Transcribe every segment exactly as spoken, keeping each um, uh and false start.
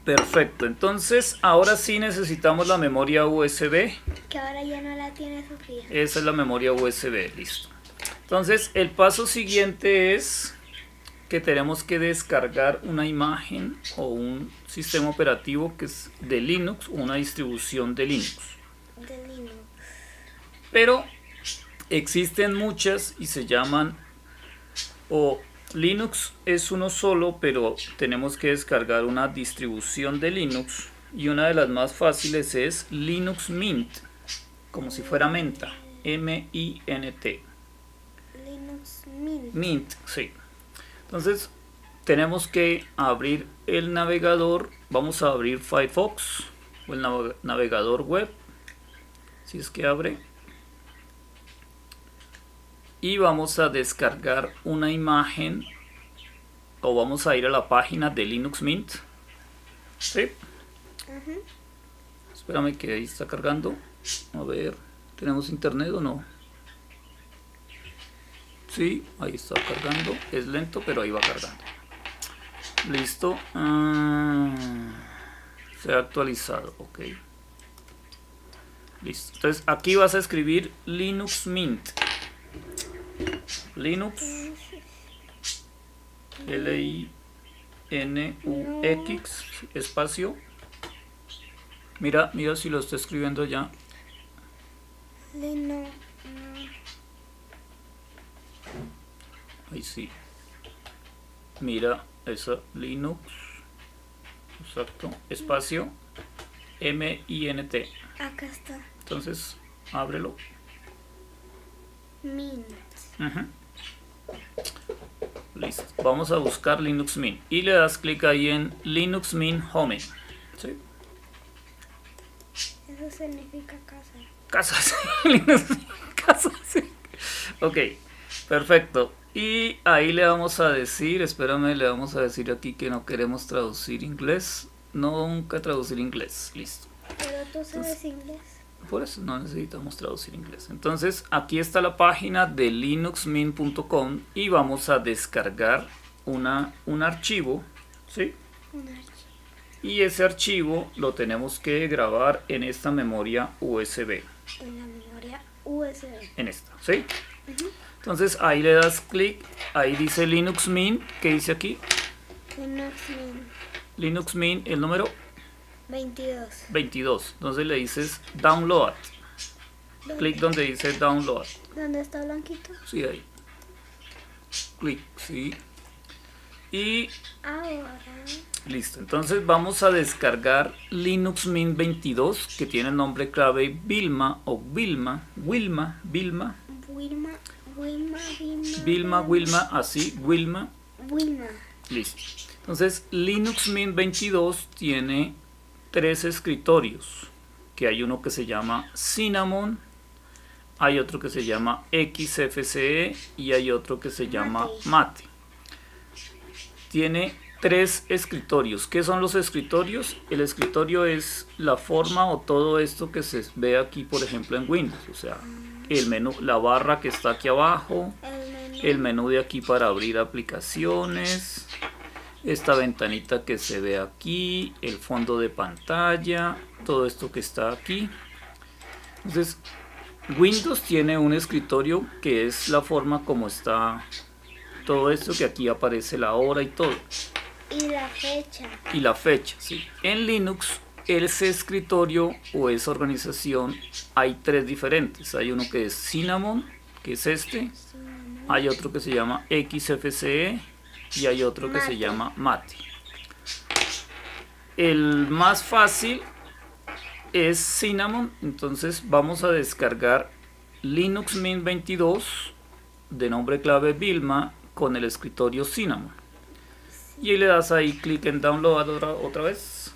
Perfecto, entonces ahora sí necesitamos la memoria U S B. Que ahora ya no la tiene Sofía. Esa es la memoria U S B, listo. Entonces el paso siguiente es que tenemos que descargar una imagen o un sistema operativo que es de Linux, una distribución de Linux. De Linux. Pero existen muchas y se llaman, o Linux es uno solo, pero tenemos que descargar una distribución de Linux, y una de las más fáciles es Linux Mint, como si fuera menta, M I N T. Linux Mint. Mint, sí. Entonces tenemos que abrir el navegador, vamos a abrir Firefox o el nav- navegador web, si es que abre, y vamos a descargar una imagen, o vamos a ir a la página de Linux Mint. ¿Sí? Ujú. Espérame que ahí está cargando. A ver, ¿tenemos internet o no? Sí, ahí está cargando. Es lento, pero ahí va cargando. Listo. Ah, se ha actualizado, ok. Listo. Entonces aquí vas a escribir Linux Mint. Linux L I N U X espacio. Mira, mira si lo está escribiendo ya. Linux. Ahí sí. Mira esa Linux. Exacto. Espacio M I N T. Acá está. Entonces, ábrelo. Mint. Ujú. Listo. Vamos a buscar Linux Mint y le das clic ahí en Linux Mint Home. ¿Sí? Eso significa casa. Casa, sí. Linux Mint casa, sí. Ok, perfecto. Y ahí le vamos a decir, espérame, le vamos a decir aquí que no queremos traducir inglés. Nunca traducir inglés. Listo. Pero tú sabes inglés. Por eso no necesitamos traducir inglés. Entonces aquí está la página de linux mint punto com y vamos a descargar una, un archivo, ¿sí? Un archivo. Y ese archivo lo tenemos que grabar en esta memoria U S B. En la memoria U S B. En esta, ¿sí? Ujú. Entonces ahí le das clic, ahí dice Linux Mint, ¿qué dice aquí? Linux Mint. Linux Mint, el número veintidós. veintidós. Entonces le dices Download. Clic donde dice Download. ¿Dónde está blanquito? Sí, ahí. Clic, sí. Y Ahora. listo. Entonces vamos a descargar Linux Mint veintidós, que tiene el nombre clave Vilma o Vilma. Wilma, Vilma. Wilma. Wilma. Wilma. Vilma, Wilma, así, Wilma. Wilma. Listo. Entonces Linux Mint veintidós tiene tres escritorios, que hay uno que se llama Cinnamon, hay otro que se llama X F C E y hay otro que se llama Mate. Tiene tres escritorios. ¿Qué son los escritorios? El escritorio es la forma o todo esto que se ve aquí, por ejemplo, en Windows. O sea, el menú, la barra que está aquí abajo, El menú. el menú de aquí para abrir aplicaciones, esta ventanita que se ve aquí, el fondo de pantalla, todo esto que está aquí. Entonces, Windows tiene un escritorio que es la forma como está todo esto, que aquí aparece la hora y todo. Y la fecha. Y la fecha, sí. En Linux, ese escritorio o esa organización, hay tres diferentes. Hay uno que es Cinnamon, que es este. Hay otro que se llama X F C E y hay otro que Mate. se llama Mate. El más fácil es Cinnamon. Entonces vamos a descargar Linux Mint veintidós de nombre clave Vilma con el escritorio Cinnamon. Y ahí le das ahí clic en Download otra, otra vez.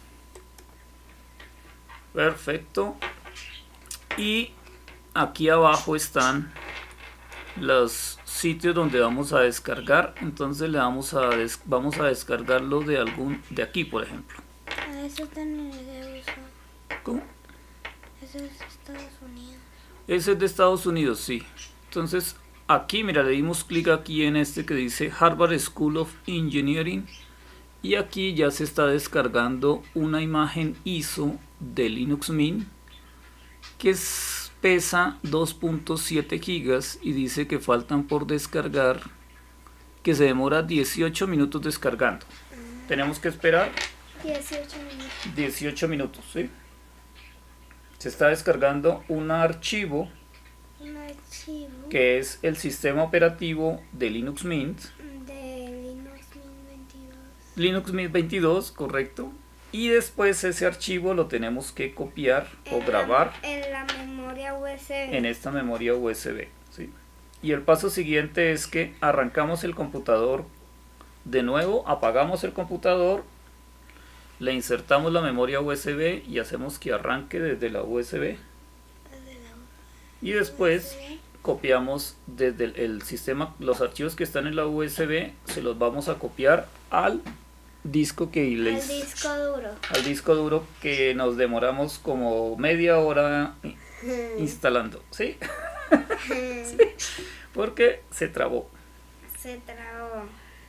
Perfecto. Y aquí abajo están los sitios donde vamos a descargar. Entonces le vamos a des vamos a descargarlo de algún de aquí, por ejemplo. Ah, eso también es de uso. ¿Cómo? Eso es de Estados Unidos. Ese es de Estados Unidos, sí. Entonces aquí, mira, le dimos clic aquí en este que dice Harvard School of Engineering y aquí ya se está descargando una imagen I S O de Linux Mint que es, pesa dos punto siete gigas y dice que faltan por descargar, que se demora dieciocho minutos descargando. Tenemos que esperar dieciocho minutos. dieciocho minutos, ¿sí? Se está descargando un archivo Un archivo que es el sistema operativo de Linux Mint, de Linux Mint veintidós. Linux Mint veintidós, correcto. Y después ese archivo lo tenemos que copiar o En la- grabar en la memoria U S B. en esta memoria U S B, ¿sí? Y el paso siguiente es que arrancamos el computador de nuevo, apagamos el computador, le insertamos la memoria U S B y hacemos que arranque desde la U S B. Desde la Y después U S B. copiamos desde el, el sistema, los archivos que están en la U S B, se los vamos a copiar al disco que Al les, disco duro. al disco duro que nos demoramos como media hora instalando, ¿sí? Sí, porque se trabó. Se trabó.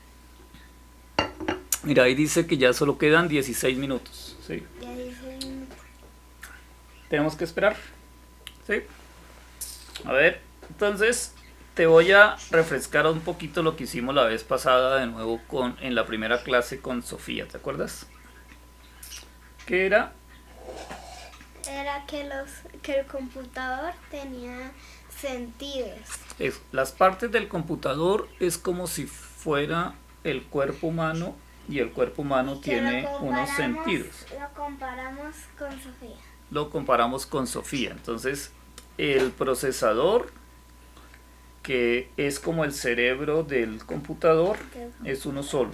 Mira, ahí dice que ya solo quedan dieciséis minutos, ¿sí? Ya dice minutos. Tenemos que esperar, ¿sí? A ver, entonces te voy a refrescar un poquito lo que hicimos la vez pasada de nuevo con, en la primera clase con Sofía, ¿te acuerdas? ¿Qué era? Era que los que el computador tenía sentidos. Es, las partes del computador es como si fuera el cuerpo humano y el cuerpo humano Que tiene lo unos comparamos- sentidos. Lo comparamos con Sofía. Lo comparamos con Sofía. Entonces, el procesador, que es como el cerebro del computador, es uno solo.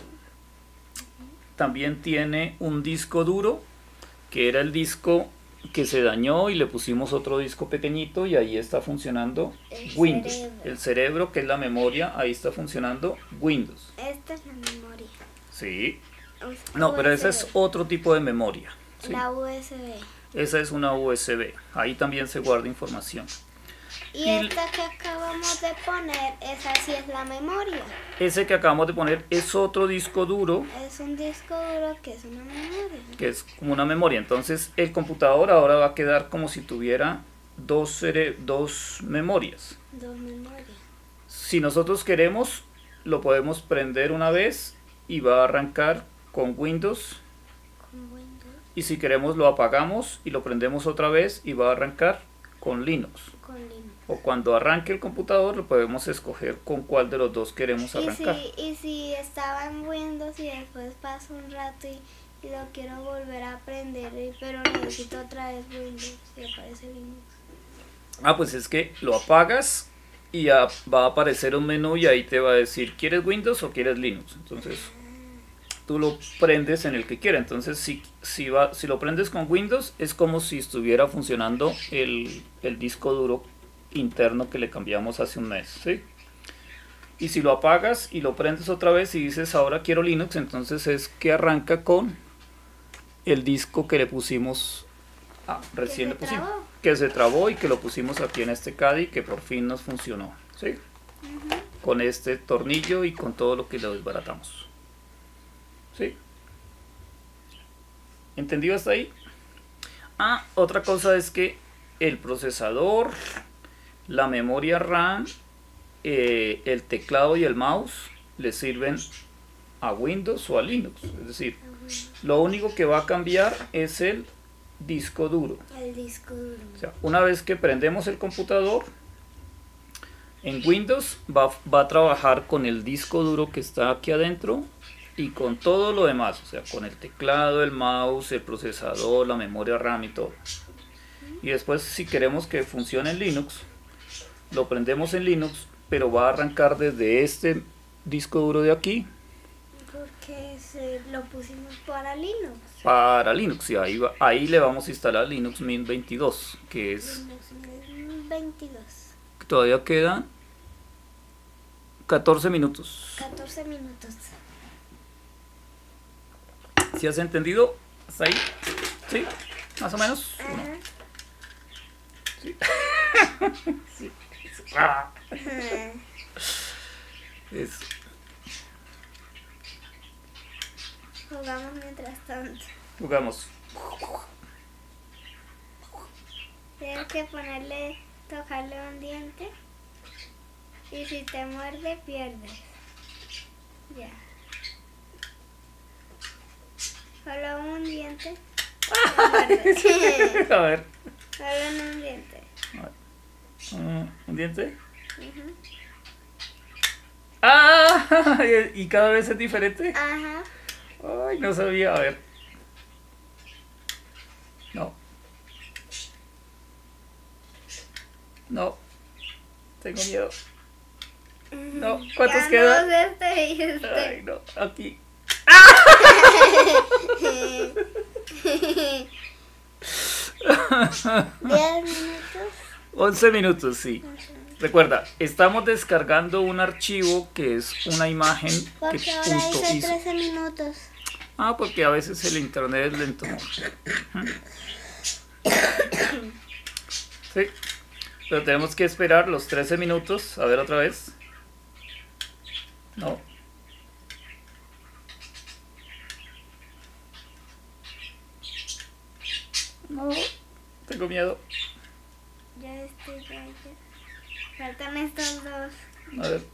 También tiene un disco duro, que era el disco que se dañó y le pusimos otro disco pequeñito y ahí está funcionando El Windows. cerebro. El cerebro, que es la memoria, ahí está funcionando Windows. Esta es la memoria. Sí. U- No, pero ese U S B. es otro tipo de memoria. ¿sí? La U S B. Esa es una U S B. Ahí también se guarda información. Y Y- esta que acabamos de poner, esa sí es la memoria. Ese que acabamos de poner es otro disco duro, Es un disco duro que es una memoria. que es como una memoria. Entonces el computador ahora va a quedar como si tuviera dos, cere- dos memorias. Dos memorias. Si nosotros queremos, lo podemos prender una vez y va a arrancar con Windows. Con Windows. Y si queremos, lo apagamos y lo prendemos otra vez y va a arrancar con Linux. Con Linux. O cuando arranque el computador, lo podemos escoger con cuál de los dos queremos Y arrancar. si, y si estaba en Windows y después paso un rato y, y lo quiero volver a aprender, y- pero necesito otra vez Windows y aparece Linux. Ah, pues es que lo apagas y ya va a aparecer un menú y ahí te va a decir, ¿quieres Windows o quieres Linux? Entonces tú lo prendes en el que quieras. Entonces si, si, va, si lo prendes con Windows es como si estuviera funcionando el, el disco duro interno que le cambiamos hace un mes, ¿sí? Y si lo apagas y lo prendes otra vez y dices ahora quiero Linux, entonces es que arranca con el disco que le pusimos, ah, recién se le pusimos, trabó. que se trabó y que lo pusimos aquí en este C A D I que por fin nos funcionó, ¿sí? Con este tornillo y con todo lo que lo desbaratamos, ¿sí? ¿Entendido hasta ahí? Ah, otra cosa es que el procesador, la memoria RAM, eh, el teclado y el mouse le sirven a Windows o a Linux. Es decir, lo único que va a cambiar es el disco duro. El disco duro. O sea, una vez que prendemos el computador, en Windows va, va a trabajar con el disco duro que está aquí adentro y con todo lo demás. O sea, con el teclado, el mouse, el procesador, la memoria RAM y todo. Y después, si queremos que funcione en Linux, lo prendemos en Linux, pero va a arrancar desde este disco duro de aquí Porque se lo pusimos para Linux. para Linux. Y ahí, va, ahí le vamos a instalar Linux Mint veintidós, que es, Linux Mint veintidós. todavía quedan catorce minutos. catorce minutos. ¿Sí has entendido? ¿Hasta ahí? ¿Sí? ¿Más o menos? ¿O no? Ajá. Sí. Sí. Ah. Es- Jugamos mientras tanto. Jugamos. Tienes que ponerle, tocarle un diente. Y si te muerde, pierdes. Ya. Solo un diente. A ver. Solo en un diente. Uh, ¿Un diente? Uh-huh. ¡Ah! ¿Y cada vez es diferente? Ajá. Ay, no sabía. A ver. No. No. Tengo miedo. No. ¿Cuántos Ya quedan? no, este y este. Ay, no. Aquí. Diez minutos. once minutos, sí. Recuerda, estamos descargando un archivo que es una imagen que Porque ahora punto hice hizo. trece minutos. Ah, porque a veces el internet es lento. Sí. Pero tenemos que esperar los trece minutos. A ver otra vez. No. No. Tengo miedo. Ya estoy, ya, ya. Faltan estos dos. A ver.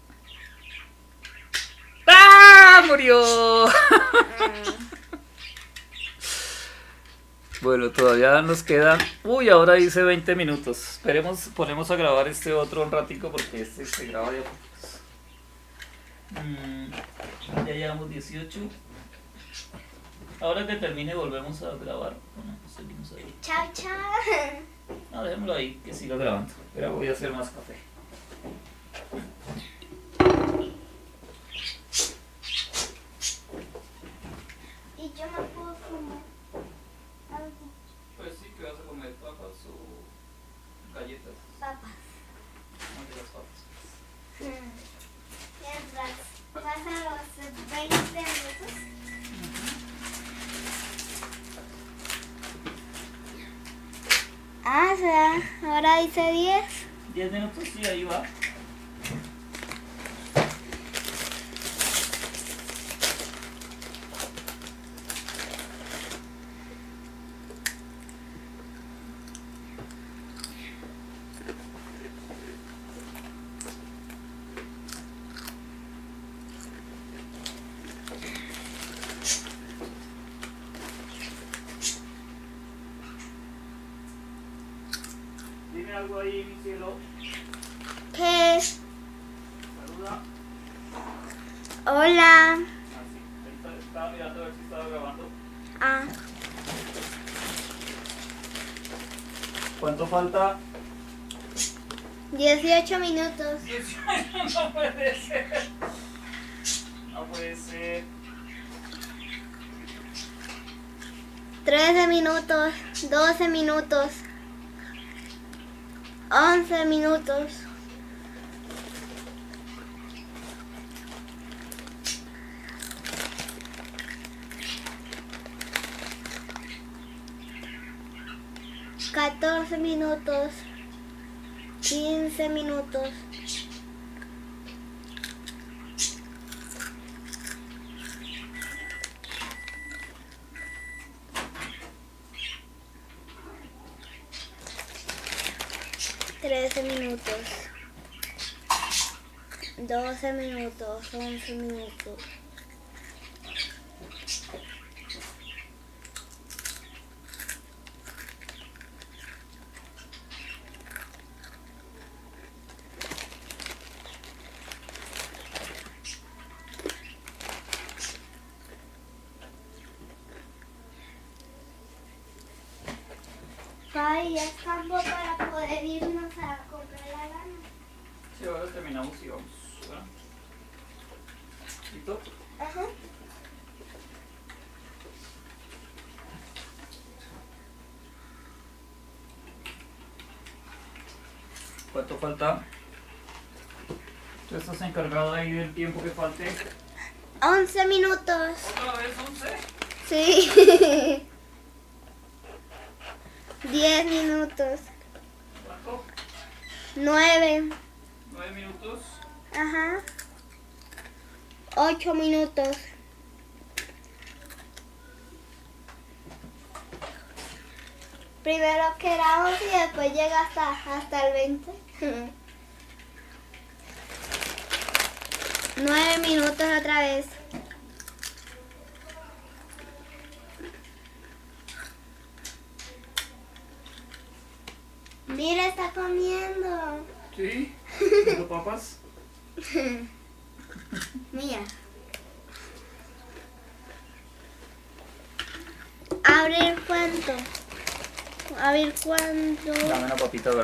¡Ah! ¡Murió! Bueno, todavía nos quedan... Uy, ahora hice veinte minutos. Esperemos, ponemos a grabar este otro un ratico porque este se graba de a poquitos. Mm, ya llevamos dieciocho. Ahora que termine volvemos a grabar. Bueno, seguimos ahí. Chao, chao. No, dejémoslo ahí, que siga grabando. Pero voy a hacer más café. Y yo me puedo fumar algo. Pues sí, que vas a comer papas o galletas. Papas. No de las papas. Mientras pasan los veinte minutos. Ah, o sea, ahora dice diez. diez minutos, sí, ahí va. Dime algo ahí, mi cielo. ¿Qué? Saluda. Hola. Ah, sí. Ahí está, estaba mirando a ver si estaba grabando. Ah, ¿Cuánto falta? dieciocho minutos. No puede ser. No puede ser. trece minutos. doce minutos. once minutos. catorce minutos. quince minutos. trece minutos. doce minutos. once minutos. Ay, ya es campo para poder irnos a comprar la lana. Sí, ahora terminamos y vamos. ¿Verdad? ¿Listo? Ajá. ¿Cuánto falta? ¿Tú estás encargado ahí del tiempo que falte? once minutos. ¿Otra vez once? Sí. diez minutos. ¿Cuánto? nueve. ¿nueve minutos? Ajá. ocho minutos. primero que era once y después llega hasta, hasta el veinte. Nueve minutos otra vez. Mira, está comiendo. ¿Sí? ¿Comiendo papas? Mira. Abrir cuánto. Abrir cuánto. Dame una papita a ver.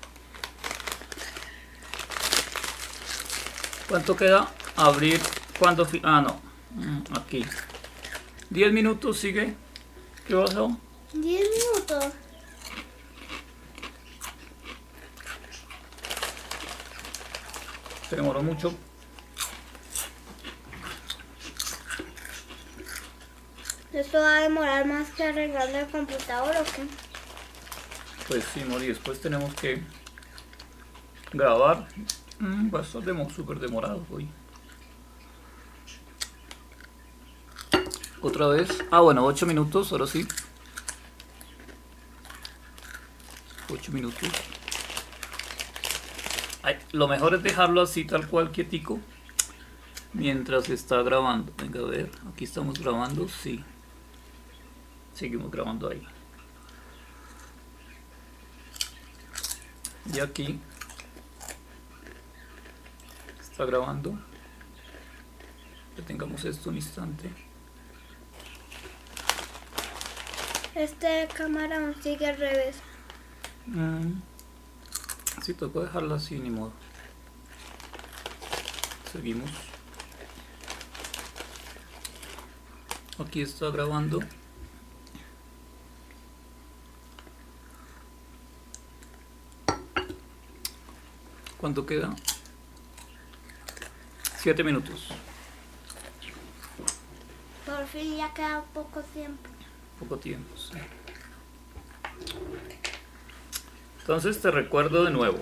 ¿Cuánto queda? Abrir. ¿Cuánto? fi- Ah, no. Mm, Aquí. diez minutos sigue. ¿Qué pasó? Diez minutos. Se demoró mucho. ¿Esto va a demorar más que arreglando el computador o qué? Pues sí, Mori, después tenemos que grabar. Mm, va a estar demo- súper demorado hoy. Otra vez. Ah, bueno, ocho minutos, ahora sí. ocho minutos. Ay, lo mejor es dejarlo así, tal cual, quietico, mientras está grabando. Venga, a ver, aquí estamos grabando, sí. Seguimos grabando ahí. Y aquí está grabando. Detengamos esto un instante. Este cámara aún sigue al revés. Mm. Sí, tocó dejarla así, ni modo. Seguimos. Aquí está grabando. ¿Cuánto queda? Siete minutos. Por fin ya queda poco tiempo. Poco tiempo, sí. Entonces te recuerdo de nuevo.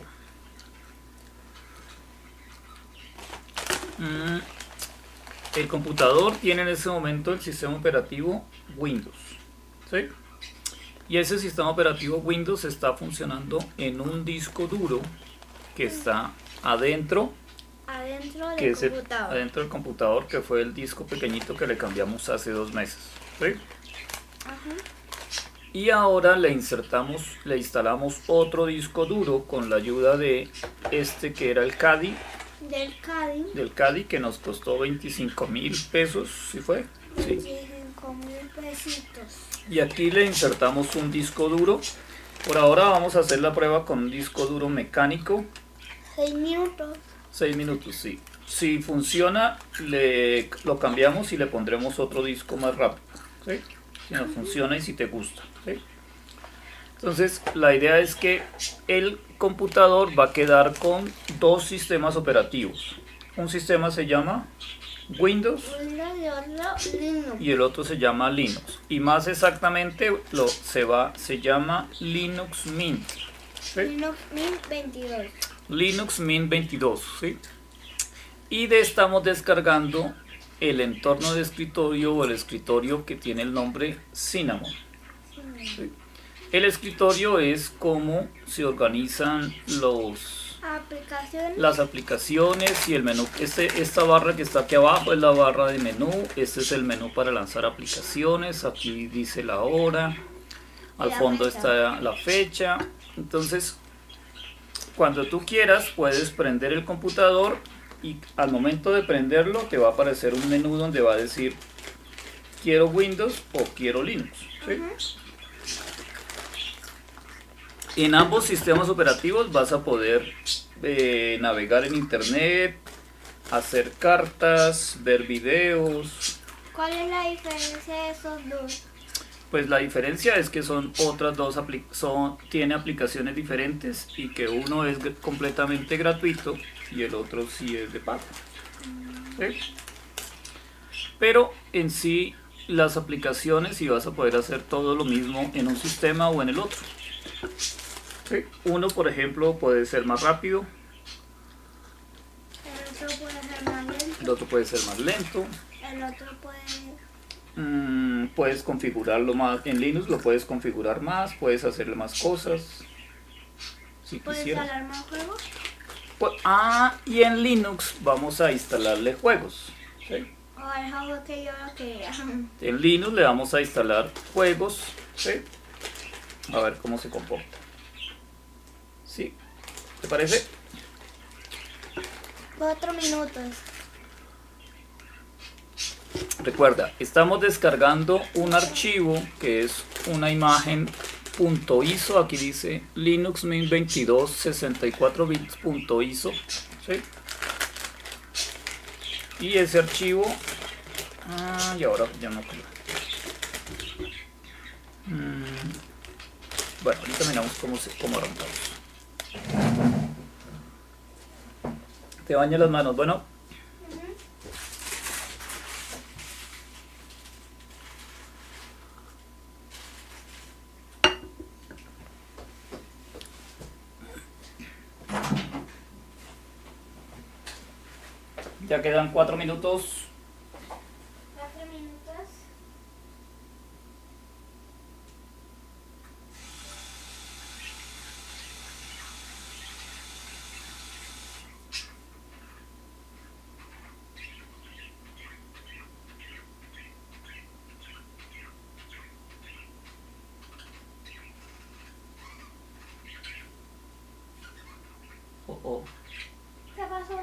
Mm, El computador tiene en ese momento el sistema operativo Windows, ¿sí? Y ese sistema operativo Windows está funcionando en un disco duro que está adentro, Adentro del que es el- computador. adentro del computador, que fue el disco pequeñito que le cambiamos hace dos meses, ¿sí? Ajá. Y ahora le insertamos, le instalamos otro disco duro con la ayuda de este que era el Caddy, Del Caddy. del Caddy, que nos costó veinticinco mil pesos, ¿sí fue? Sí. Cinco mil pesitos. Y aquí le insertamos un disco duro. Por ahora vamos a hacer la prueba con un disco duro mecánico. Seis minutos. seis minutos, sí. Si funciona, le, lo cambiamos y le pondremos otro disco más rápido, ¿sí? Si no funciona y si te gusta, ¿sí? Entonces, la idea es que el computador va a quedar con dos sistemas operativos. Un sistema se llama Windows Windows y otro Linux. y el otro se llama Linux. Y más exactamente lo, se, va, se llama Linux Mint, ¿sí? Linux mil veintidós. Linux Mint veintidós, ¿sí? Y de estamos descargando el entorno de escritorio o el escritorio que tiene el nombre Cinnamon, ¿sí? El escritorio es como se organizan los, Aplicaciones. las aplicaciones y el menú. Este, esta barra que está aquí abajo es la barra de menú. Este es el menú para lanzar aplicaciones. Aquí dice la hora. Al La fondo fecha. está la fecha. Entonces, cuando tú quieras, puedes prender el computador y al momento de prenderlo te va a aparecer un menú donde va a decir quiero Windows o quiero Linux, ¿sí? En ambos sistemas operativos vas a poder eh, navegar en internet, hacer cartas, ver videos. ¿Cuál es la diferencia de esos dos? Pues la diferencia es que son otras dos apli- son tiene aplicaciones diferentes y que uno es gr- completamente gratuito y el otro sí es de pago, ¿sí? Pero en sí las aplicaciones sí vas a poder hacer todo lo mismo en un sistema o en el otro, ¿sí? Uno, por ejemplo, puede ser más rápido, El otro puede ser más lento. el otro puede ser más lento, El otro puede mmm, puedes configurarlo más. En Linux lo puedes configurar más, puedes hacerle más cosas. Si ¿Puedes quisieras. instalar más juegos? Pues, ah, y en Linux vamos a instalarle juegos. ¿Sí? O el juego que yo lo quería. En Linux le vamos a instalar juegos. ¿Sí? A ver cómo se comporta. ¿Sí? ¿Te parece? Cuatro minutos. Recuerda, estamos descargando un archivo que es una imagen .iso, aquí dice Linux Mint veintidós sesenta y cuatro bits .iso, ¿sí? Y ese archivo, ah, y ahora ya no creo. Mm, bueno, ahorita miramos cómo, se, cómo arrancamos. Te bañas las manos, bueno. Ya quedan cuatro minutos. Cuatro minutos. Oh, oh. ¿Qué pasó?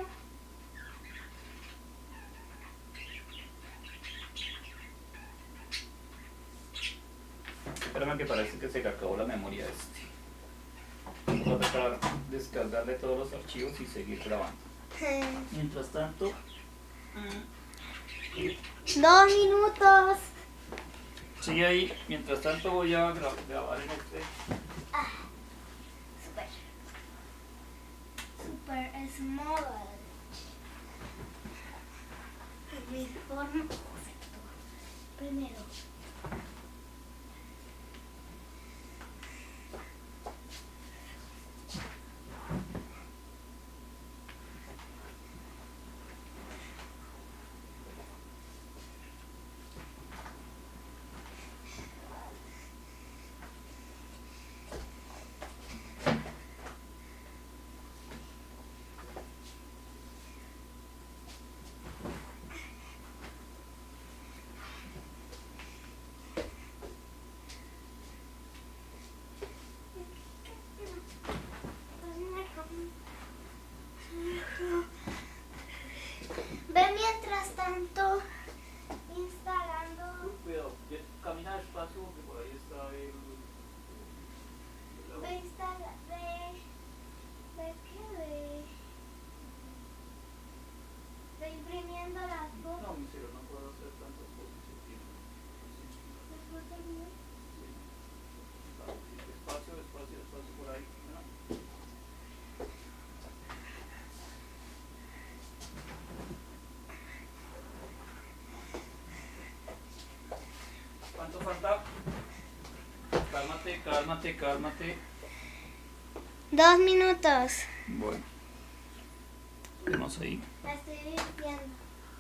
Espérame que parece que se le acabó la memoria de este. Voy a tratar de descargarle todos los archivos y seguir grabando. Mientras tanto... Dos minutos. Sigue ahí. Mientras tanto voy a gra grabar en este. Ah, super. Super small. Mejor concepto. Primero. Ve mientras tanto instalando. Cuidado, camina despacio porque por ahí está el... Ve instala, ve, ve qué ve, ve imprimiendo las No, fotos. mi cielo, no puedo hacer tantas cosas en tiempo. ¿Las fotos mías? Sí. Despacio, despacio, despacio por ahí. ¿No? ¿Cuánto falta? Cálmate, cálmate, cálmate. Dos minutos. Bueno. Vemos ahí. La estoy limpiando.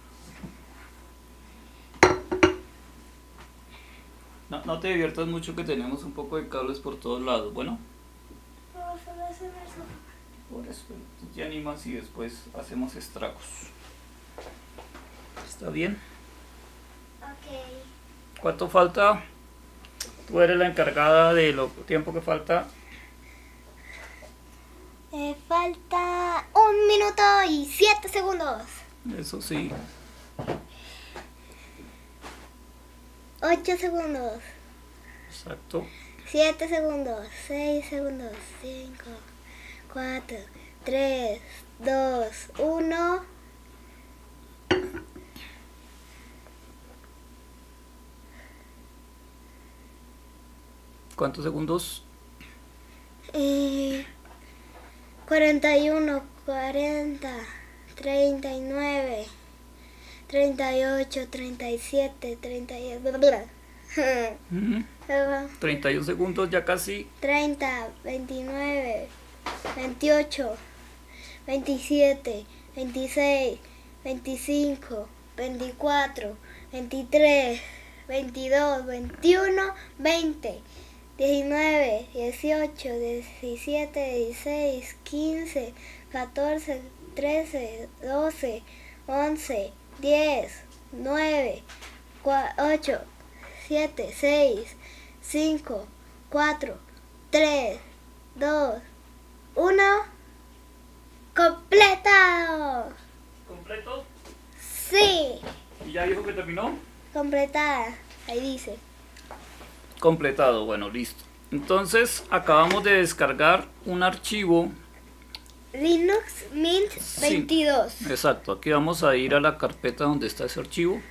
No, no te diviertas mucho que tenemos un poco de cables por todos lados, bueno. Pero solo es en el sofá. Por eso, tú te animas y después hacemos estragos. ¿Está bien? Ok. ¿Cuánto falta? Tú eres la encargada de lo tiempo que falta. Eh, falta un minuto y siete segundos. Eso sí. Ocho segundos. Exacto. Siete segundos. Seis segundos. Cinco. Cuatro. Tres. Dos. Uno. ¿Cuántos segundos? Eh, cuarenta y uno, cuarenta, treinta y nueve, treinta y ocho, treinta y siete, treinta y Mm, treinta y un segundos, ya casi. treinta, veintinueve, veintiocho, veintisiete, veintiséis, veinticinco, veinticuatro, veintitrés, veintidós, veintiuno, veinte, diecinueve, dieciocho, diecisiete, dieciséis, quince, catorce, trece, doce, once, diez, nueve, ocho, siete, seis, cinco, cuatro, tres, dos, uno. ¡Completado! ¿Completo? Sí, ¿Y ya dijo que terminó? completada. Ahí dice. Completado, bueno, listo. Entonces acabamos de descargar un archivo. Linux Mint Sí. veintidós. Exacto, aquí vamos a ir a la carpeta donde está ese archivo.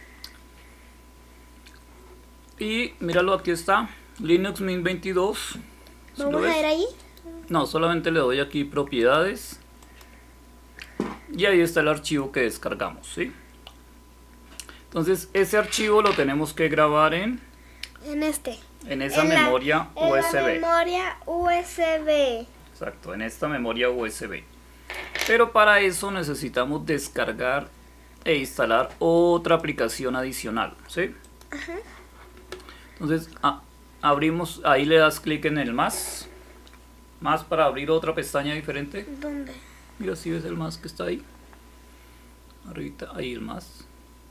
Y míralo, aquí está, Linux Mint veintidós. ¿Sí lo ¿Vamos a ves? ir ahí? No, solamente le doy aquí propiedades. Y ahí está el archivo que descargamos, ¿sí? Entonces ese archivo lo tenemos que grabar en, En este. en esa En la- memoria en U la S B. memoria U S B. Exacto, en esta memoria U S B. Pero para eso necesitamos descargar e instalar otra aplicación adicional, ¿sí? Ajá. Entonces a- abrimos, ahí le das clic en el más. Más para abrir otra pestaña diferente. ¿Dónde? Mira si ves el más que está ahí. Arribita, ahí el más.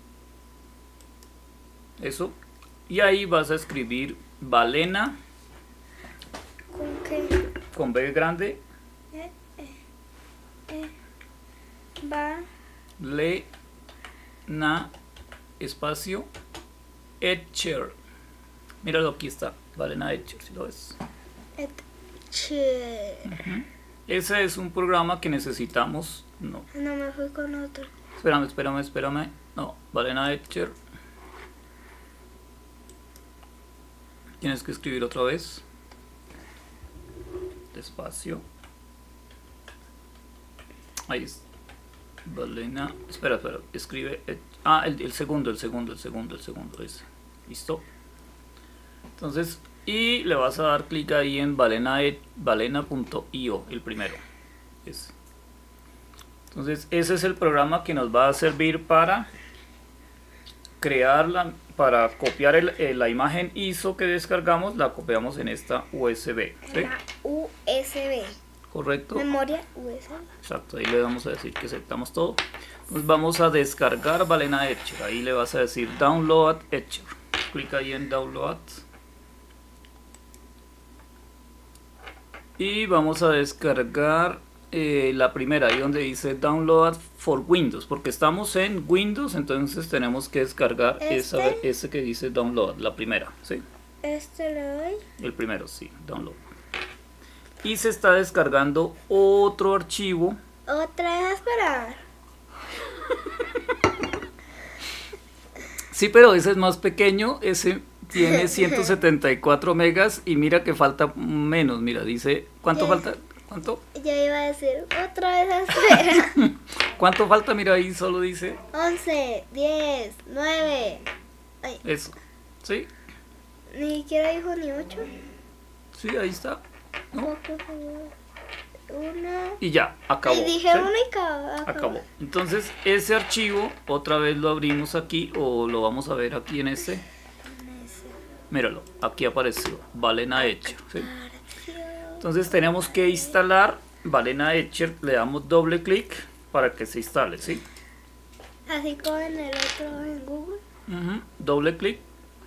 Eso. Y ahí vas a escribir Balena ¿Con qué? con B grande. Eh, eh, eh. Va. Lena espacio Etcher. Míralo, aquí está. Balena Etcher, si lo ves. Et, che. Ese es un programa que necesitamos. No, No, me fui con otro. espérame, espérame, espérame. No, Balena Etcher. Tienes que escribir otra vez. Despacio. Ahí es. Balena. Espera, espera. Escribe. et- Ah, el, el segundo, el segundo, el segundo, el segundo. Ese. Listo. Entonces, y le vas a dar clic ahí en balena, balena punto i o, el primero. Ese. Entonces, ese es el programa que nos va a servir para crear la, para copiar el- eh, la imagen I S O que descargamos, la copiamos en esta U S B, ¿sí? La U S B. ¿Correcto? Memoria U S B. Exacto, ahí le vamos a decir que aceptamos todo. Entonces vamos a descargar Balena Etcher, ahí le vas a decir Download Etcher. Clica ahí en Download. Y vamos a descargar eh, la primera, ahí donde dice Download for Windows, porque estamos en Windows, entonces tenemos que descargar esa, ¿Este? ese que dice Download, la primera, ¿sí? Este le doy. El primero, sí, Download. Y se está descargando otro archivo. Otra vez a esperar. Sí, pero ese es más pequeño, ese tiene ciento setenta y cuatro megas y mira que falta menos, mira, dice, ¿cuánto Yes. falta? ¿Cuánto? Ya iba a decir otra vez a esperar. ¿Cuánto falta? Mira ahí solo dice once, diez, nueve. Ay, eso, ¿sí? ni siquiera dijo ni ocho. Sí, ahí está, ¿no? Una. Y ya, acabó. Y dije ¿sí? una y acabó. Acabó. Entonces, ese archivo, otra vez lo abrimos aquí o lo vamos a ver aquí en este. Míralo, aquí apareció Balena Etcher, ¿sí? Entonces tenemos que instalar Balena Etcher, le damos doble clic para que se instale, ¿sí? Así como en el otro en Google. Ujú, doble clic.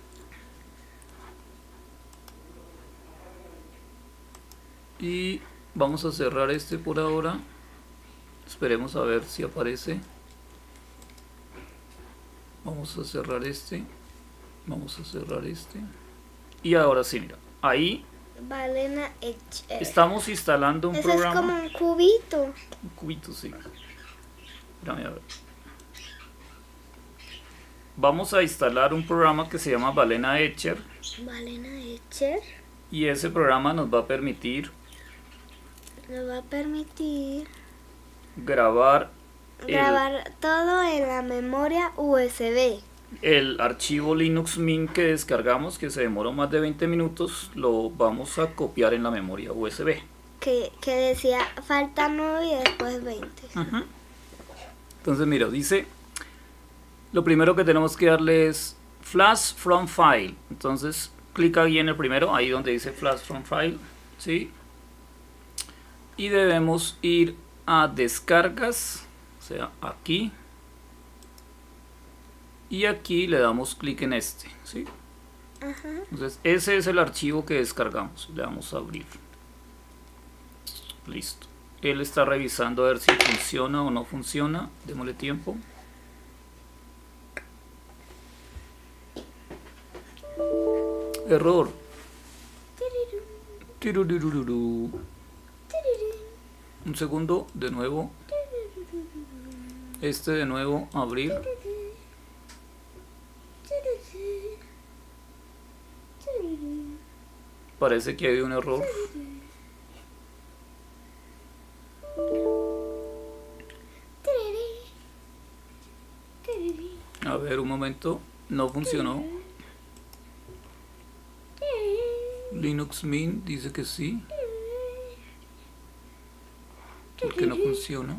Y vamos a cerrar este por ahora. Esperemos a ver si aparece. Vamos a cerrar este. Vamos a cerrar este. Y ahora sí, mira. Ahí Balena Etcher. estamos instalando un Eso programa. es como un cubito. Un cubito, sí. Espérame a ver. Vamos a instalar un programa que se llama Balena Etcher. Balena Etcher Y ese programa nos va a permitir nos va a permitir grabar el, grabar todo en la memoria U S B. el archivo Linux Mint que descargamos, que se demoró más de veinte minutos. Lo vamos a copiar en la memoria U S B. Que, que decía falta nueve y después veinte. Entonces mira, dice, lo primero que tenemos que darle es Flash from file. Entonces clica ahí en el primero, ahí donde dice Flash from file, ¿sí? Y debemos ir a descargas, o sea, aquí. Y aquí le damos clic en este, ¿sí? Ajá. Entonces ese es el archivo que descargamos. Le damos a abrir. Listo. Él está revisando a ver si funciona o no funciona. Démosle tiempo. Error. Tirurururu. Un segundo, de nuevo. Este de nuevo, abrir. Parece que hay un error. A ver, un momento. No funcionó. Linux Mint dice que sí. ¿Por qué no funciona?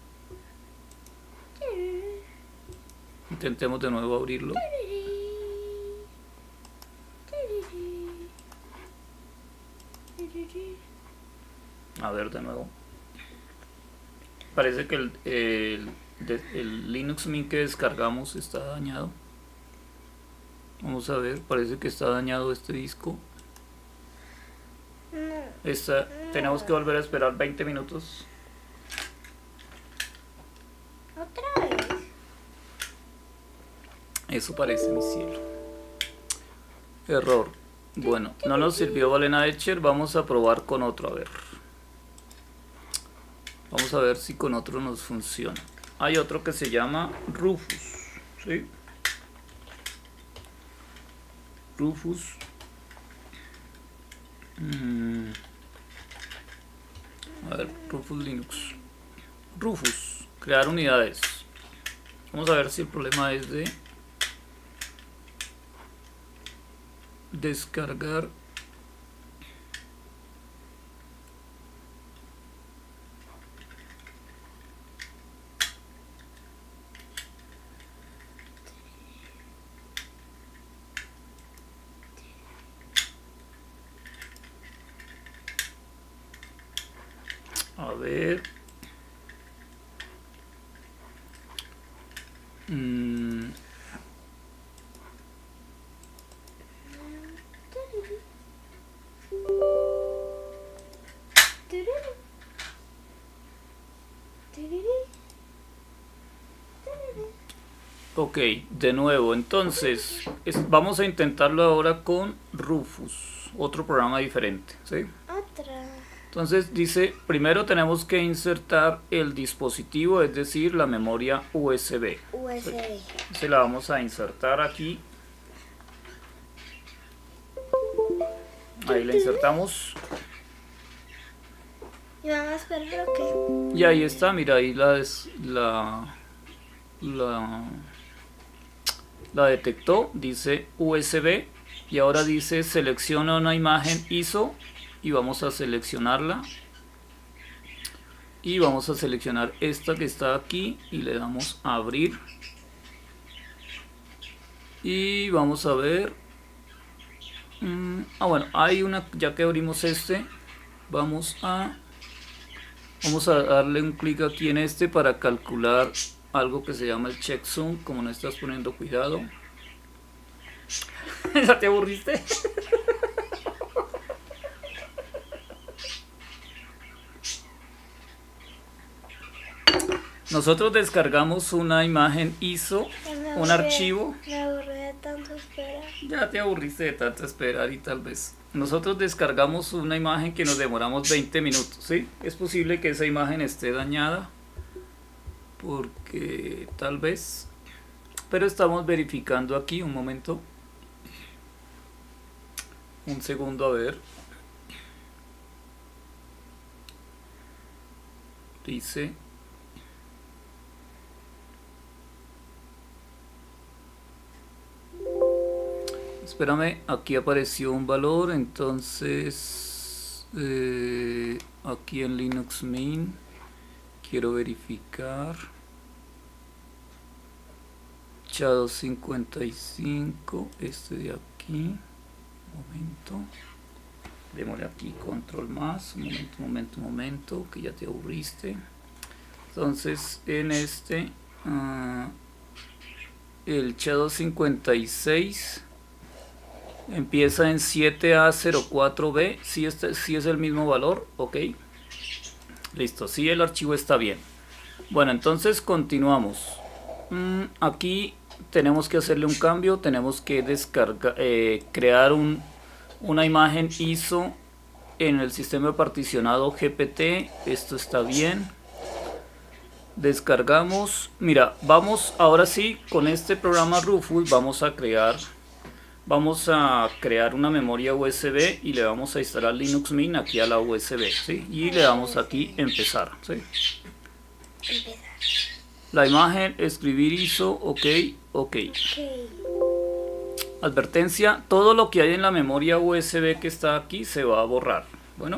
Intentemos de nuevo abrirlo. A ver de nuevo. Parece que el, el, el Linux Mint que descargamos está dañado. Vamos a ver, parece que está dañado este disco. Esta, tenemos que volver a esperar veinte minutos. ¿Otra vez? Eso parece, mi cielo. Error. Bueno, no nos sirvió Balena Etcher. Vamos a probar con otro, a ver. Vamos a ver si con otro nos funciona. Hay otro que se llama Rufus, ¿sí? Rufus. Mm. A ver, Rufus Linux. Rufus, crear unidades. Vamos a ver si el problema es de descargar. A ver. Mm. Ok, de nuevo, entonces es, vamos a intentarlo ahora con Rufus, otro programa diferente, ¿sí? Otra. Entonces dice, primero tenemos que insertar el dispositivo, es decir, la memoria U S B. U S B. Se la vamos a insertar aquí. Ahí la insertamos. ¿Y vamos a esperar o qué? Y ahí está, mira, ahí la, des, la, la, la detectó, dice U S B. Y ahora dice, selecciona una imagen I S O. Y vamos a seleccionarla. Y vamos a seleccionar esta que está aquí. Y le damos a abrir. Y vamos a ver. Mm, ah, bueno, hay una, ya que abrimos este. Vamos a... Vamos a darle un clic aquí en este para calcular algo que se llama el checksum, como no estás poniendo cuidado. ¿Ya te aburriste? Nosotros descargamos una imagen I S O, un archivo. Me aburrí de tanto esperar. Ya te aburriste de tanto esperar y tal vez. Nosotros descargamos una imagen que nos demoramos veinte minutos, ¿sí? Es posible que esa imagen esté dañada, porque tal vez, pero estamos verificando aquí, un momento, un segundo, a ver. Dice... Espérame, aquí apareció un valor, entonces eh, aquí en Linux Mint quiero verificar Shadow cincuenta y cinco, este de aquí, un momento, démosle aquí control más, un momento, un momento, un momento, que ya te aburriste. Entonces en este, uh, el Shadow cincuenta y seis empieza en siete A cero cuatro B, si este, si es el mismo valor, ok, listo, si sí, el archivo está bien. Bueno, entonces continuamos. Mm, aquí tenemos que hacerle un cambio, tenemos que descargar, eh, crear un, una imagen I S O en el sistema particionado G P T. Esto está bien. Descargamos. Mira, vamos ahora sí con este programa Rufus vamos a crear vamos a crear una memoria U S B y le vamos a instalar Linux Mint aquí a la U S B, ¿sí? Y le damos aquí empezar, ¿sí? Empezar. La imagen, escribir I S O, ok, ok. Okay. Advertencia, todo lo que hay en la memoria U S B que está aquí se va a borrar. Bueno,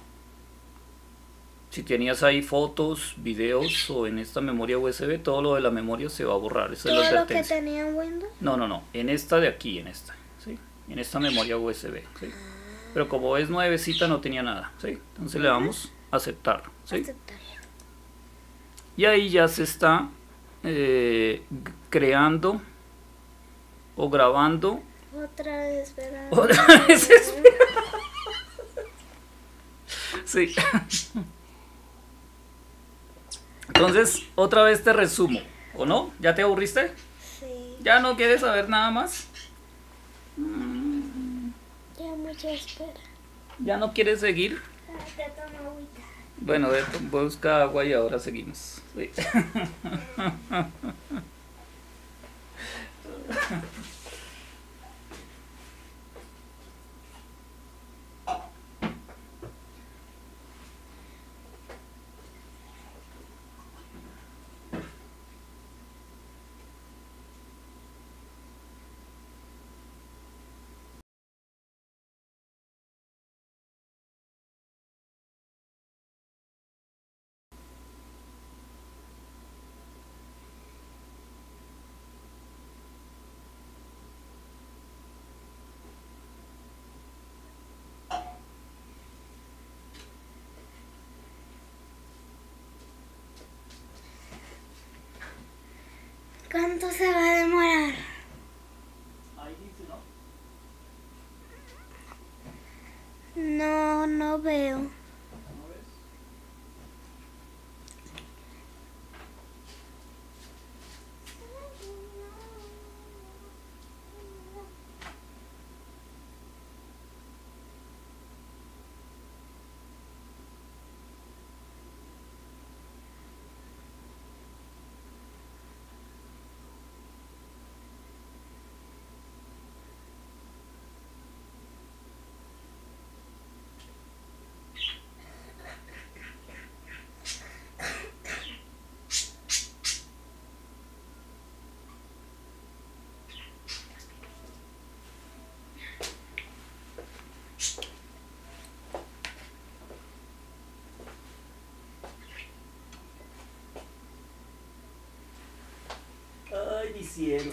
si tenías ahí fotos, videos o en esta memoria U S B, todo lo de la memoria se va a borrar. Esa es la advertencia. ¿Todo lo que tenía en Windows? No, no, no, en esta de aquí, en esta, ¿sí? En esta memoria U S B, ¿sí? Pero como es nuevecita no tenía nada, ¿sí? Entonces uh-huh. le damos a aceptar, ¿sí? Aceptar. Y ahí ya se está eh, creando o grabando. Otra vez, espera. Otra vez, espera. Sí. Entonces, otra vez te resumo, ¿o no? ¿Ya te aburriste? Sí. ¿Ya no quieres saber nada más? Ya mucha espera. ¿Ya no quieres seguir? Ah, te tomo agüita. Bueno, voy a buscar agua y ahora seguimos. Sí. ¿Cuánto se va a demorar? Ahí dice, ¿no? No, no veo. ¿No ves? Ay, mi cielo.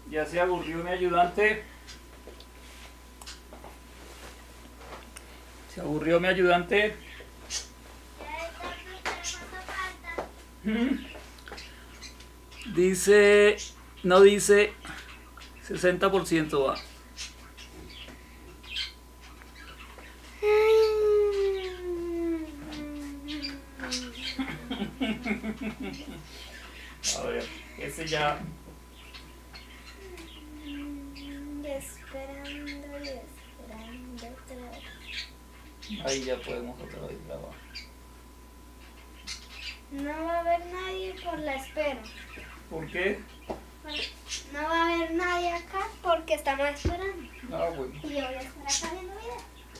Ya se aburrió mi ayudante. Se aburrió mi ayudante. Dice, no dice sesenta por ciento va. A ver, ese ya. Esperando y esperando otra vez. Ahí ya podemos otra vez grabar. No va a haber nadie por la espera. ¿Por qué? No va a haber nadie acá porque estamos esperando. Ah, bueno. Y yo voy a estar acá viendo video.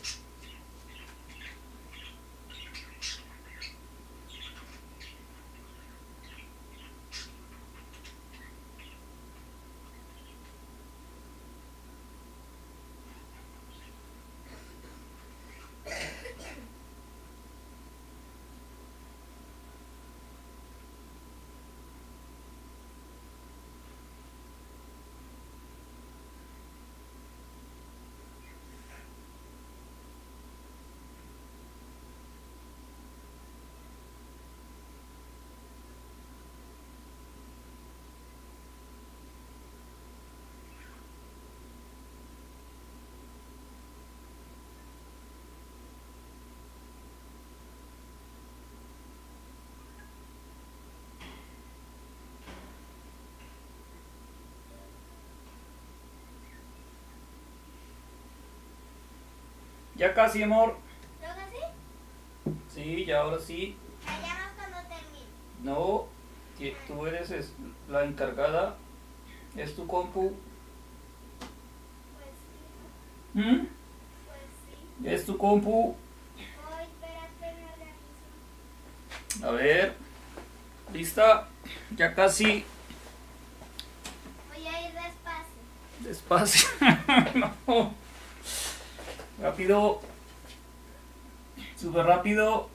Ya casi, amor. ¿Lo hago así? Sí, ya ahora sí. Me llamas cuando termine. No, que tú eres es- la encargada. Es tu compu. Pues sí, ¿Mm? pues sí. Es tu compu. Oh, espérate, me organizo. A ver. ¿Lista? Ya casi. Voy a ir despacio. Despacio. No. Rápido. Súper rápido.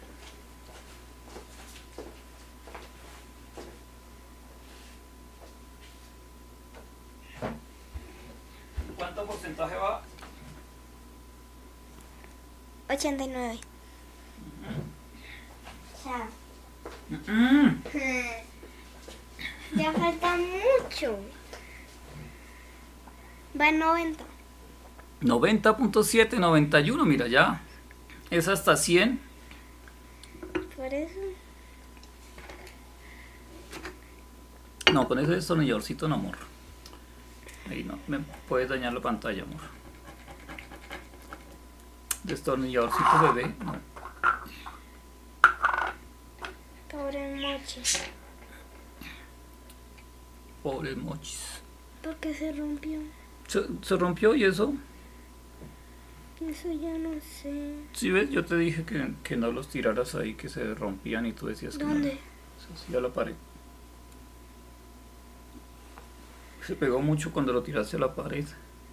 ¿Cuánto porcentaje va? ochenta y nueve. Chao. Mm. Ya falta mucho. Va en noventa. noventa punto siete, noventa y uno, mira ya. Es hasta cien. Por eso. No, con ese destornilladorcito no, amor. Ahí no, me puedes dañar la pantalla, amor. Destornilladorcito bebé, no. Pobre mochi. Pobre mochis. ¿Por qué se rompió? ¿Se, se rompió y eso? Eso ya no sé. Sí, ves, yo te dije que, que no los tiraras ahí, que se rompían y tú decías que ¿Dónde? no. Se hacía la pared. Se pegó mucho cuando lo tiraste a la pared.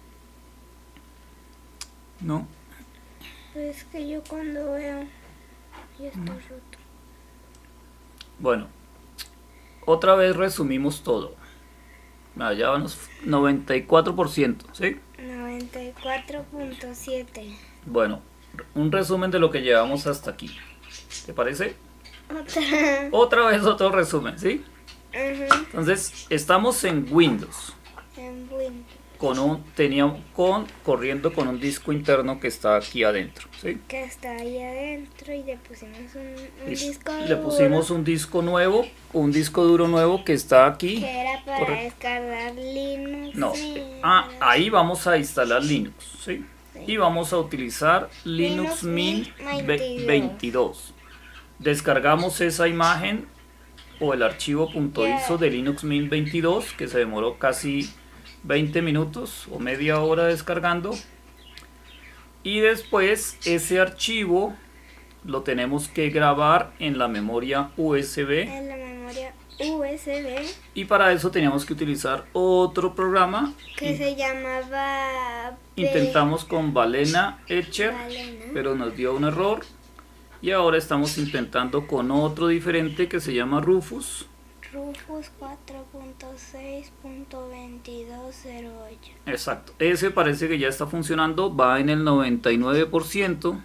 No. Pues es que yo cuando veo ya está roto. Bueno, otra vez resumimos todo. Ah, ya van los noventa y cuatro por ciento, ¿sí? noventa y cuatro punto siete. Bueno, un resumen de lo que llevamos hasta aquí. ¿Te parece? Otra. Otra vez otro resumen, ¿sí? Ajá. Entonces, estamos en Windows. En Windows. Con un, teníamos con, corriendo con un disco interno que está aquí adentro, ¿sí? Que está ahí adentro y le pusimos un, un Y disco le duro pusimos un disco nuevo, un disco duro nuevo que está aquí. que era para Correcto. descargar Linux. No, y- ah, ahí vamos a instalar Linux, ¿sí? Sí. Y vamos a utilizar Linux Linux Mint Mint ve- veintidós. Descargamos esa imagen o el archivo .iso de Linux Mint veintidós, que se demoró casi veinte minutos o media hora descargando. Y después ese archivo lo tenemos que grabar en la memoria U S B. En la memoria U S B Y para eso teníamos que utilizar otro programa. que se llamaba P- Intentamos con Balena Etcher, Balena. pero nos dio un error. Y ahora estamos intentando con otro diferente que se llama Rufus. Rufus cuatro punto seis punto veintidós cero ocho. Exacto, ese parece que ya está funcionando, va en el noventa y nueve por ciento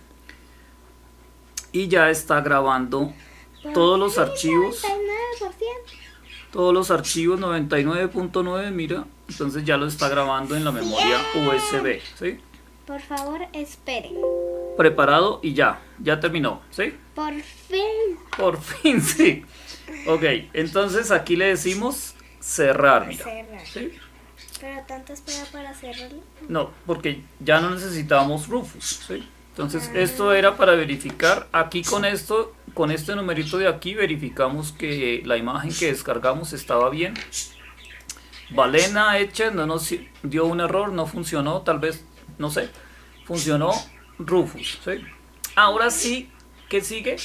y ya está grabando todos los archivos. noventa y nueve por ciento. Todos los archivos noventa y nueve punto nueve, mira, entonces ya lo está grabando en la memoria U S B, ¿sí? Por favor, esperen. Preparado y ya, ya terminó, ¿sí? Por fin. Por fin, sí. Ok, entonces aquí le decimos cerrar, mira. Cerrar. ¿Sí? Pero tanto espera para cerrarlo. No, porque ya no necesitábamos Rufus, ¿sí? Entonces esto era para verificar, aquí con esto, con este numerito de aquí verificamos que la imagen que descargamos estaba bien. Valena hecha, no nos dio un error, no funcionó, tal vez, no sé, funcionó Rufus, ¿sí? Ahora sí, ¿qué sigue?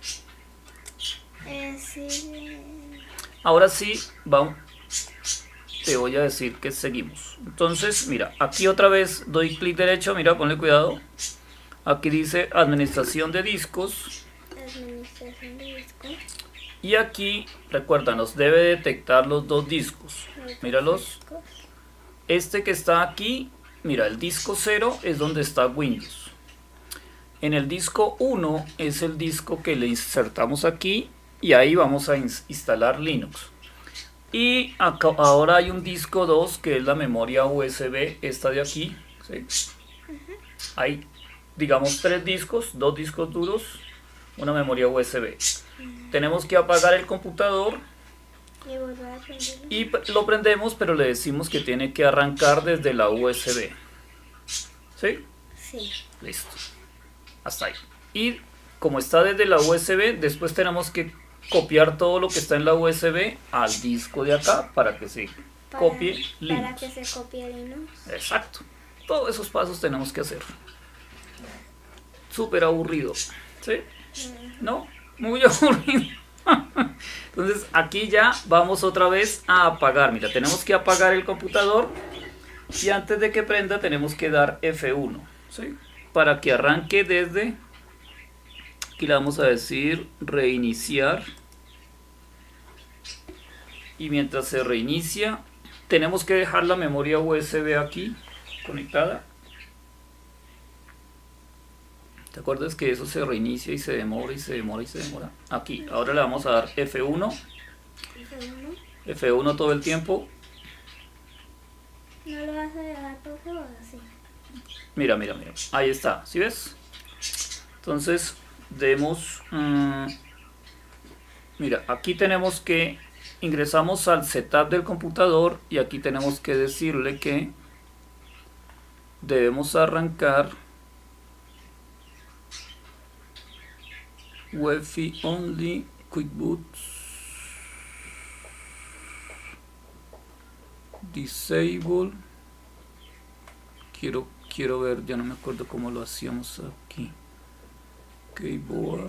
Eh, sí. Ahora sí, vamos, te voy a decir que seguimos. Entonces, mira, aquí otra vez doy clic derecho, mira, ponle cuidado. Aquí dice administración de discos. Administración de discos. Y aquí, recuerda, nos debe detectar los dos discos. Los Míralos. discos. Este que está aquí, mira, el disco cero es donde está Windows. En el disco uno es el disco que le insertamos aquí y ahí vamos a ins- instalar Linux. Y acá, ahora hay un disco dos que es la memoria U S B, esta de aquí, ¿sí? Hay, digamos, tres discos, dos discos duros, una memoria U S B. Tenemos que apagar el computador Y volver a prenderlo. y p- lo prendemos, pero le decimos que tiene que arrancar desde la U S B. ¿Sí? Sí. Listo. Hasta ahí. Y como está desde la U S B, después tenemos que copiar todo lo que está en la U S B al disco de acá para que se Para, copie Linux. para que se copie Linux. Exacto. Todos esos pasos tenemos que hacer. Súper aburrido. ¿Sí? ¿No? Muy aburrido. Entonces aquí ya vamos otra vez a apagar. Mira, tenemos que apagar el computador y antes de que prenda tenemos que dar F uno, ¿sí? Para que arranque desde, aquí le vamos a decir reiniciar, y mientras se reinicia tenemos que dejar la memoria U S B aquí conectada. ¿Te acuerdas que eso se reinicia y se demora y se demora y se demora? Aquí, ahora le vamos a dar F uno, F uno. F uno todo el tiempo. ¿No lo vas a dejar por favor así? Mira, mira, mira. Ahí está, ¿sí ves? Entonces, demos... mmm, mira, aquí tenemos que... Ingresamos al setup del computador y aquí tenemos que decirle que debemos arrancar Wi-Fi only, quick boots, disable. Quiero, quiero ver, ya no me acuerdo cómo lo hacíamos aquí. Keyboard.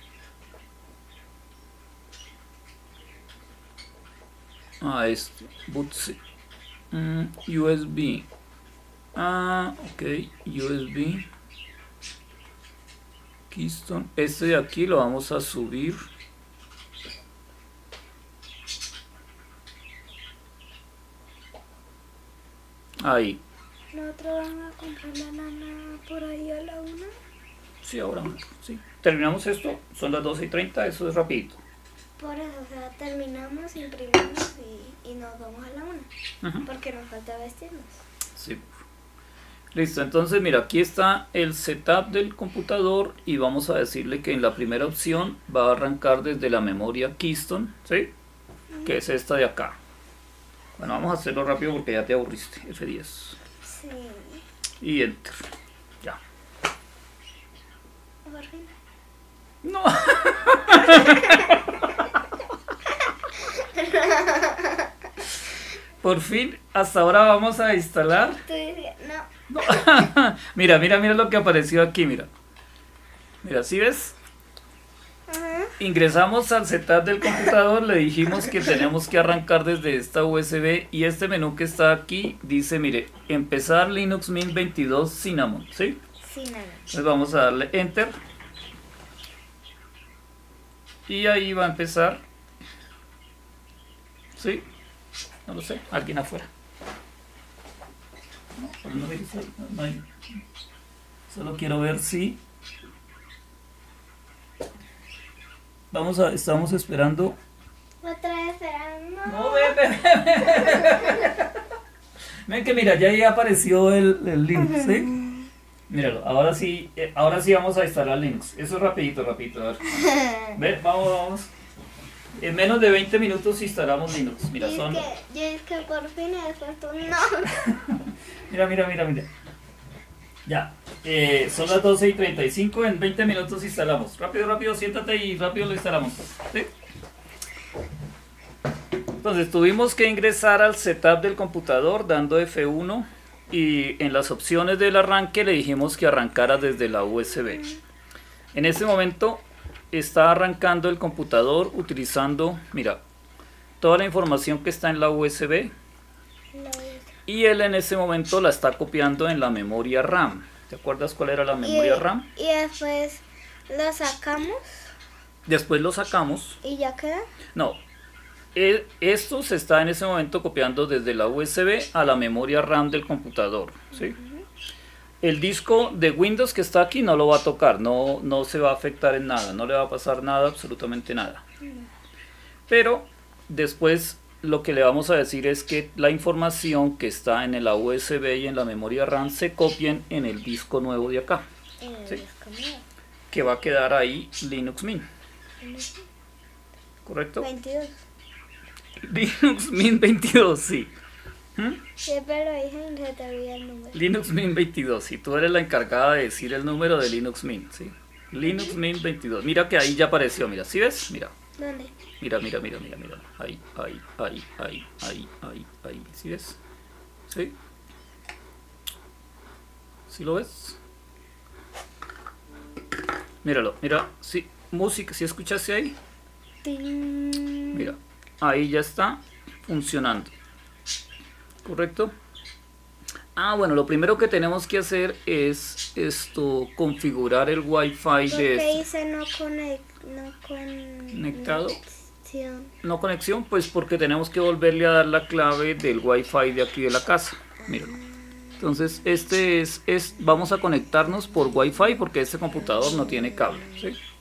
Ah, este. Boot, mm, U S B. Ah, ok. U S B. Keystone. Este de aquí lo vamos a subir. Ahí. ¿Nosotros van a comprar la lana por ahí a la una? Sí, ahora. Sí. Terminamos esto. Son las doce y treinta. Eso es rapidito. Por eso, o sea, terminamos, imprimimos y, y nos vamos a la una. Ujú. Porque nos falta vestirnos. Sí. Listo, entonces mira, aquí está el setup del computador y vamos a decirle que en la primera opción va a arrancar desde la memoria Keystone, ¿sí? Que es esta de acá. Bueno, vamos a hacerlo rápido porque ya te aburriste. F diez. Sí. Y Enter. Ya. Por fin. No. Por fin, hasta ahora vamos a instalar. Tú dices, no. No. Mira, mira, mira lo que apareció aquí, mira. Mira, ¿sí ves? Ajá. Ingresamos al setup del computador, le dijimos que tenemos que arrancar desde esta U S B y este menú que está aquí dice, mire, empezar Linux Mint veintidós Cinnamon, ¿sí? Sí, nada. Entonces vamos a darle Enter y ahí va a empezar ¿Sí? No lo sé, alguien afuera. No, pero no dejes ahí, no, no hay. Solo quiero ver si... Vamos a, estamos esperando. Otra vez será, no. No, ven, ven, ven. Ven que mira, ya ahí apareció el, el Linux, ¿sí? Míralo, ahora sí, eh, ahora sí vamos a instalar Linux. Eso es rapidito, rapidito, a ver. Ven, vamos, vamos. En menos de veinte minutos instalamos Linux. Mira, Y son... es que, yo es que por fin y después tú no. Mira, mira, mira, mira. Ya, eh, son las doce y treinta y cinco, en veinte minutos instalamos. Rápido, rápido, siéntate y rápido lo instalamos. ¿Sí? Entonces tuvimos que ingresar al setup del computador dando F uno y en las opciones del arranque le dijimos que arrancara desde la U S B. En este momento está arrancando el computador utilizando, mira, toda la información que está en la U S B. Y él en ese momento la está copiando en la memoria RAM. ¿Te acuerdas cuál era la memoria y, RAM? Y después lo sacamos. Después lo sacamos. ¿Y ya queda? No. El, esto se está en ese momento copiando desde la U S B a la memoria RAM del computador. ¿Sí? Uh-huh. El disco de Windows que está aquí no lo va a tocar. No, no se va a afectar en nada. No le va a pasar nada, absolutamente nada. Uh-huh. Pero después... lo que le vamos a decir es que la información que está en la U S B y en la memoria RAM se copien en el disco nuevo de acá. ¿Sí? Que va a quedar ahí Linux Mint. ¿Correcto? veintidós. Linux Mint veintidós, sí. ¿Mm? Siempre lo dije y se te olvida el número. Linux Mint veintidós, sí. Tú eres la encargada de decir el número de Linux Mint, ¿sí? Linux Mint veintidós. Mira que ahí ya apareció, mira. ¿Sí ves? Mira. ¿Dónde? Mira, mira, mira, mira, mira. Ahí, ahí, ahí, ahí, ahí, ahí, ahí. ¿Sí ves? ¿Sí? ¿Sí lo ves? Míralo, mira. Sí, música, ¿sí escuchaste ahí? Ting. Mira, ahí ya está funcionando. ¿Correcto? Ah, bueno, lo primero que tenemos que hacer es esto, configurar el Wi-Fi de ¿Qué este. dice no, conect, no conectado? Conexión. No conexión, pues porque tenemos que volverle a dar la clave del Wi-Fi de aquí de la casa. Míralo. Entonces, este es, es, vamos a conectarnos por Wi-Fi porque este computador no tiene cable, ¿sí?